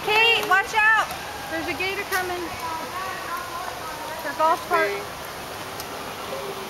Kate, watch out! There's a gator coming. Her golf cart.